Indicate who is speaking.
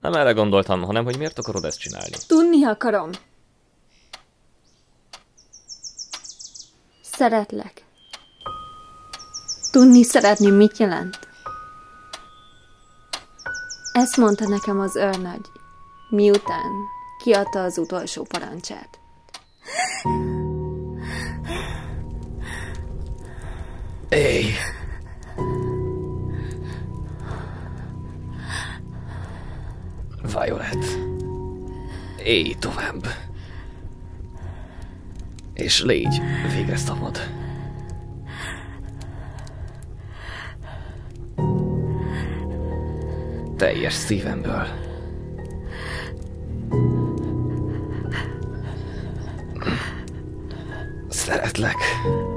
Speaker 1: Nem erre gondoltam, hanem hogy miért akarod ezt csinálni.
Speaker 2: Tudni akarom. Szeretlek. Tudni szeretni mit jelent? Ezt mondta nekem az őrnagy, miután kiadta az utolsó parancsát.
Speaker 1: Éj! Violet. Élj tovább. És légy végre szabad. Teljes szívemből. Szeretlek.